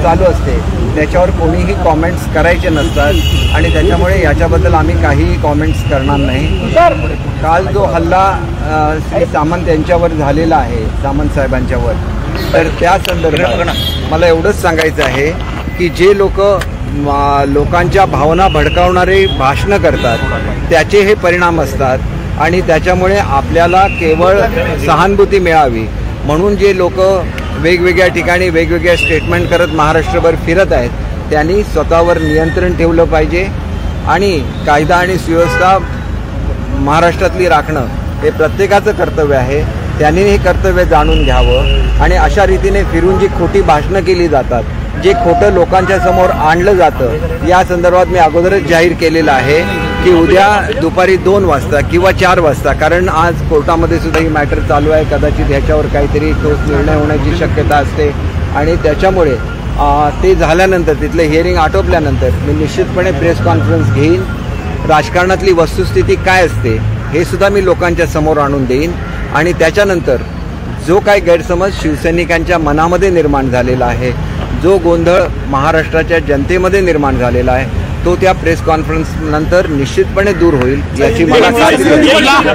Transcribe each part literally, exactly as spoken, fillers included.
चालू असते त्याच्यावर कोणीही कॉमेंट्स करायचे नसतात आणि त्याच्यामुळे याच्याबद्दल आम्ही काहीही कॉमेंट्स करणार नाही। काल जो हल्ला श्री सामंत यांच्यावर झालेला आहे, सामंत साहेबांच्यावर, तर त्या संदर्भात मला एवढंच सांगायचं आहे की जे लोक लोकांच्या भावना भडकावणारे भाषणं करतात त्याचे हे परिणाम असतात आणि त्याच्यामुळे आपल्याला केवळ सहानुभूती मिळावी म्हणून जे लोक वेगवेगळ्या ठिकाणी वेगवेगळ्या स्टेटमेंट करत महाराष्ट्रभर फिरत आहेत त्यांनी स्वतःवर नियंत्रण ठेवलं पाहिजे आणि कायदा आणि सुव्यवस्था महाराष्ट्रातली राखणं हे प्रत्येकाचं कर्तव्य आहे। त्यांनी हे कर्तव्य जाणून घ्यावं आणि अशा रीतीने फिरून जी खोटी भाषणं केली जातात, जे खोटं लोकांच्या समोर आणलं जातं, या संदर्भात मी अगोदरच जाहीर केलेलं आहे की उद्या दुपारी दोन वाजता किंवा चार वाजता, कारण आज कोर्टामध्ये सुद्धा ही मॅटर चालू आहे, कदाचित ह्याच्यावर काहीतरी ठोस निर्णय होण्याची शक्यता असते आणि त्याच्यामुळे ते झाल्यानंतर तिथलं हिअरिंग आटोपल्यानंतर मी निश्चितपणे प्रेस कॉन्फरन्स घेईन। राजकारणातली वस्तुस्थिती काय असते हे सुद्धा मी लोकांच्या समोर आणून देईन आणि त्याच्यानंतर जो काही गैरसमज शिवसैनिकांच्या मनामध्ये निर्माण झालेला आहे, जो गोंधळ महाराष्ट्राच्या जनतेमध्ये निर्माण झालेला आहे, तो त्या प्रेस कॉन्फरन्स नंतर निश्चितपणे दूर होईल याची मला खात्री आहे।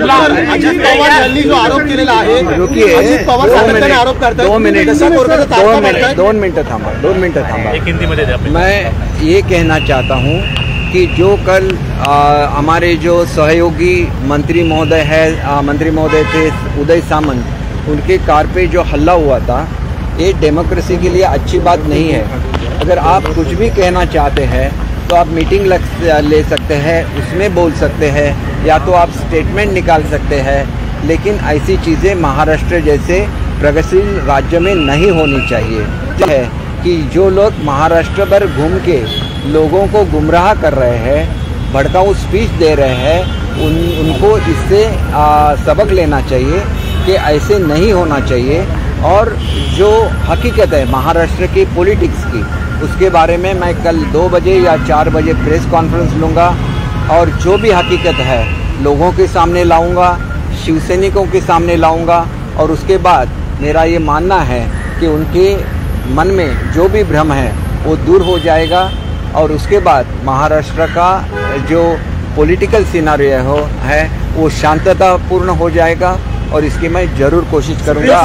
दोन मिनट दोन मिनट दोन मिनट थांबा दोन मिनट थांबा मैं ये कहना चाहता हूँ कि जो कल आ, हमारे जो सहयोगी मंत्री महोदय है मंत्री महोदय थे उदय सामंत, उनके कार पे जो हल्ला हुआ था, ये डेमोक्रेसी के लिए अच्छी बात नहीं है। अगर आप कुछ भी कहना चाहते हैं तो आप मीटिंग ले सकते हैं, उसमें बोल सकते हैं, या तो आप स्टेटमेंट निकाल सकते हैं, लेकिन ऐसी चीज़ें महाराष्ट्र जैसे प्रगतिशील राज्य में नहीं होनी चाहिए। है कि जो लोग महाराष्ट्र भर घूम के लोगों को गुमराह कर रहे हैं, भड़काऊ स्पीच दे रहे हैं, उन उनको इससे आ, सबक लेना चाहिए कि ऐसे नहीं होना चाहिए और जो हकीकत है महाराष्ट्र की पॉलिटिक्स की, उसके बारे में मैं कल दो बजे या चार बजे प्रेस कॉन्फ्रेंस लूँगा और जो भी हकीकत है लोगों के सामने लाऊंगा, शिवसैनिकों के सामने लाऊंगा और उसके बाद मेरा ये मानना है कि उनके मन में जो भी भ्रम है वो दूर हो जाएगा और उसके बाद महाराष्ट्र का जो पॉलिटिकल सिनारियो हो है वो शांततापूर्ण हो जाएगा और इसकी मैं जरूर कोशिश करूंगा।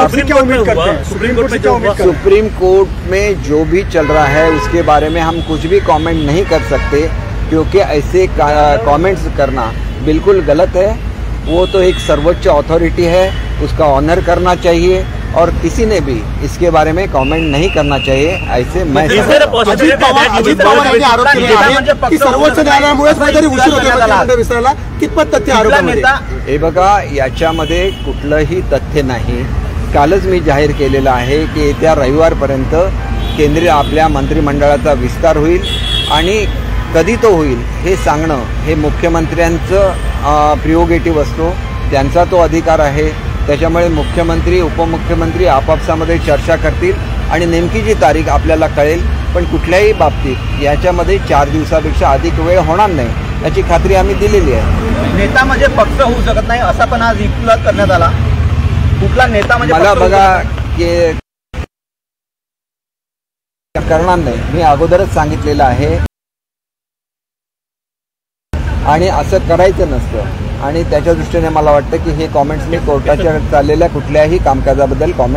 सुप्रीम कोर्ट में जो भी चल रहा है उसके बारे में हम कुछ भी कमेंट नहीं कर सकते क्योंकि ऐसे कमेंट्स करना बिल्कुल गलत है। वो तो एक सर्वोच्च अथॉरिटी है, उसका ऑनर करना चाहिए और किसी ने भी इसके बारे में कमेंट नहीं करना चाहिए। ऐसे मैं अजित पवार अजित पवार यांनी आरोप केले आहे की सर्वोच्च न्यायालयामुळे काहीतरी उशीर होतोय विसरायला, कितपत तथ्य आरोपामध्ये? हे बघा, याच्यामध्ये कुठलंही तथ्य नाही। कालच मी जाहीर केलेलं आहे की येत्या रविवारपर्यंत केंद्रीय आपल्या मंत्रिमंडळाचा विस्तार होईल आणि कधी तो होईल हे सांगणं हे मुख्यमंत्र्यांचं प्रिओगेटिव्ह असतो, त्यांचा तो अधिकार आहे। त्याच्यामुळे मुख्यमंत्री उपमुख्यमंत्री आपापसामध्ये चर्चा करतील आणि नेमकी जी तारीख आपल्याला कळेल, पण कुठल्याही बाबतीत याच्यामध्ये चार दिवसापेक्षा अधिक वेळ होणार नाही याची खात्री आम्ही दिलेली आहे। नेता म्हणजे पक्ष होऊ शकत नाही असा पण आज युक्तिवाद करण्यात आला। कुठला नेता म्हणजे मला बघा की करणार नाही, मी अगोदरच सांगितलेलं आहे आणि असं करायचं नसतं आणि त्याच्या दृष्टीने मला वाटतं की हे कमेंट्स मी कोर्टाच्या चाललेल्या कुठल्याही कामकाजाबद्दल कमेंट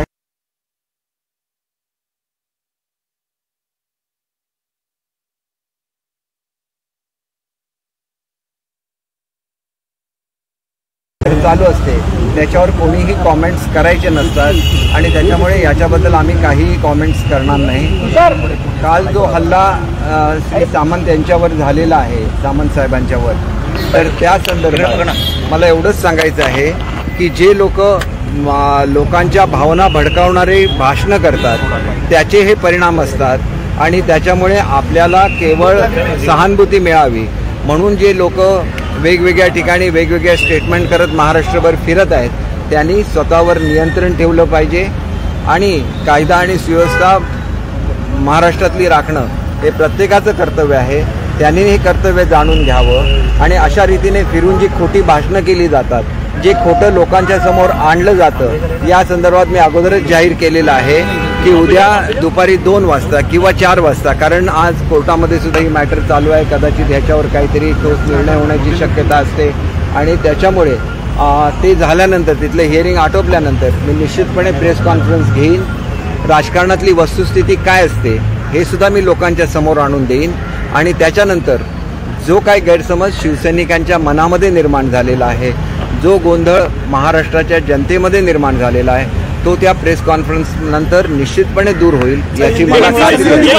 चालू असते त्याच्यावर कोणीही कमेंट्स करायचे नसतात आणि त्याच्यामुळे याच्याबद्दल आम्ही काहीही कमेंट्स करणार नाही। काल जो हल्ला श्री सामंत यांच्यावर झालेला आहे, सामंत साहेबांच्यावर, तर त्या संदर्भात मला एवढंच सांगायचं आहे की जे लोक लोकांच्या भावना भडकावणारे भाषणं करतात त्याचे हे परिणाम असतात आणि त्याच्यामुळे आपल्याला केवळ सहानुभूती मिळावी म्हणून जे लोक वेगवेगळ्या ठिकाणी वेगवेगळ्या स्टेटमेंट करत महाराष्ट्रभर फिरत आहेत त्यांनी स्वतःवर नियंत्रण ठेवलं पाहिजे आणि कायदा आणि सुव्यवस्था महाराष्ट्रातली राखणं हे प्रत्येकाचं कर्तव्य आहे। त्यांनी हे कर्तव्य जाणून घ्यावं आणि अशा रीतीने फिरून जी खोटी भाषणं केली जातात जे खोटं लोकांच्या समोर आणलं जातं या संदर्भात मी अगोदरच जाहीर केलेलं आहे की उद्या दुपारी दोन वाजता किंवा चार वाजता, कारण आज कोर्टामध्ये सुद्धा ही मॅटर चालू आहे, कदाचित ह्याच्यावर काहीतरी ठोस निर्णय होण्याची शक्यता असते आणि त्याच्यामुळे ते झाल्यानंतर तिथले हिअरिंग आटोपल्यानंतर मी निश्चितपणे प्रेस कॉन्फरन्स घेईन. राजकारणातली वस्तुस्थिती काय असते हे सुद्धा मी लोकांच्या समोर आणून देईन आणि त्याच्यानंतर जो काही गैरसमज शिवसैनिकांच्या मनामध्ये निर्माण झालेला आहे, जो गोंधळ महाराष्ट्राच्या जनतेमध्ये निर्माण झालेला आहे, तो त्या प्रेस कॉन्फरन्स नंतर निश्चितपणे दूर होईल याची मला खात्री आहे.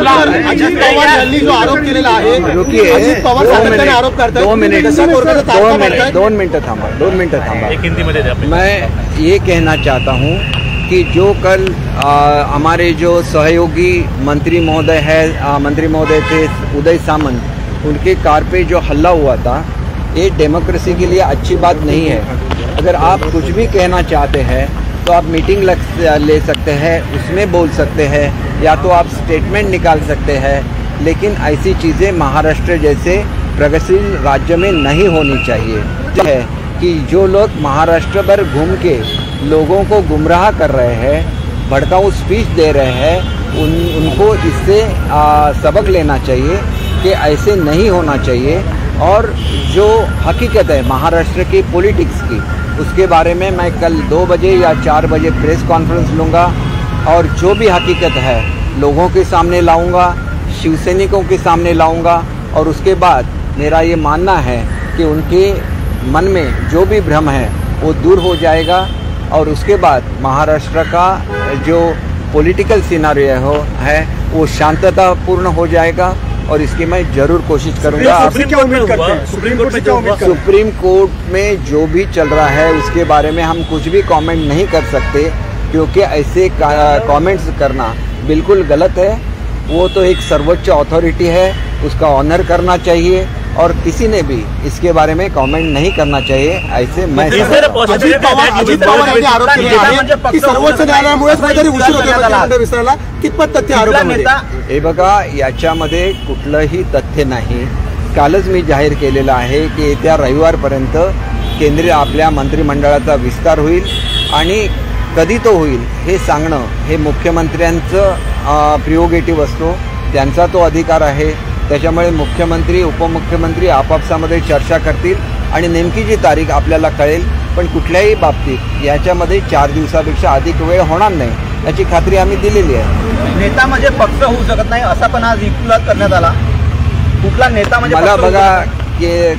अजित पवार यांनी जो आरोप केलेला आहे, अजित पवार सातत्याने आरोप करतात. दो मिनट दो मिनट दोन मिनटं थांबा दोन मिनटं थांबा मैं ये कहना चाहता हूँ कि जो कल आ, हमारे जो सहयोगी मंत्री महोदय है मंत्री महोदय थे उदय सामंत, उनके कार पे जो हल्ला हुआ था, ये डेमोक्रेसी के लिए अच्छी बात नहीं है. अगर आप कुछ भी कहना चाहते हैं तो आप मीटिंग लग ले सकते हैं, उसमें बोल सकते हैं, या तो आप स्टेटमेंट निकाल सकते हैं, लेकिन ऐसी चीज़ें महाराष्ट्र जैसे प्रगतिशील राज्य में नहीं होनी चाहिए. जो है कि जो लोग महाराष्ट्र भर घूम के लोगों को गुमराह कर रहे हैं, भड़काऊ स्पीच दे रहे हैं, उन उनको इससे आ, सबक लेना चाहिए कि ऐसे नहीं होना चाहिए. और जो हकीकत है महाराष्ट्र की पॉलिटिक्स की, उसके बारे में मैं कल दो बजे या चार बजे प्रेस कॉन्फ्रेंस लूँगा और जो भी हकीकत है लोगों के सामने लाऊंगा, शिवसैनिकों के सामने लाऊंगा. और उसके बाद मेरा ये मानना है कि उनके मन में जो भी भ्रम है वो दूर हो जाएगा और उसके बाद महाराष्ट्र का जो पॉलिटिकल सिनारियो है वो शांततापूर्ण हो जाएगा और इसकी मैं जरूर कोशिश करूंगा. क्या उम्मीद करते हैं सुप्रीम कोर्ट से क्या उम्मीद करते हैं? सुप्रीम कोर्ट में जो भी चल रहा है उसके बारे में हम कुछ भी कमेंट नहीं कर सकते, क्योंकि ऐसे कमेंट्स करना बिल्कुल गलत है. वो तो एक सर्वोच्च अथॉरिटी है, उसका ऑनर करना चाहिए और किसी ने भी इसके बारे में कमेंट नहीं करना चाहिए. ऐसे मैं अजित पवार अजित पवार यांनी आरोप केलेला आहे की सर्वोच्च न्यायालयामुळेच काहीतरी उशीर होतोय मंत्रिमंडळ विस्ताराला. कितपत तथ्य आरोपामध्ये? हे बघा, याच्यामध्ये कुठलंही तथ्य नाही. कालच मी जाहीर केलेलं आहे की येत्या रविवारपर्यंत केंद्रीय आपल्या मंत्रिमंडळाचा विस्तार होईल आणि कधी तो होईल हे सांगणं हे मुख्यमंत्र्यांचं प्रिओगेटिव्ह असतो, त्यांचा तो अधिकार आहे. त्याच्यामुळे मुख्यमंत्री उपमुख्यमंत्री आपापसामध्ये चर्चा करतील आणि नेमकी जी तारीख आपल्याला कळेल. पण कुठल्याही बाबतीत याच्यामध्ये चार दिवसापेक्षा अधिक वेळ होणार नाही याची खात्री आम्ही दिलेली आहे. नेता म्हणजे पक्ष होऊ शकत नाही असा पण आज युक्तिवाद करण्यात आला. कुठला नेता म्हणजे मला बघा की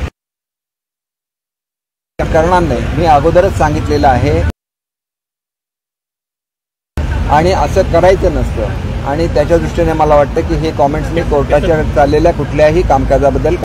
करणार नाही, मी अगोदरच सांगितलेलं आहे आणि असं करायचं नसतं. आणि त्याच्या दृष्टीने मला वाटतं की हे कॉमेंट्स मी कोर्टाच्या चाललेल्या कुठल्याही कामकाजाबद्दल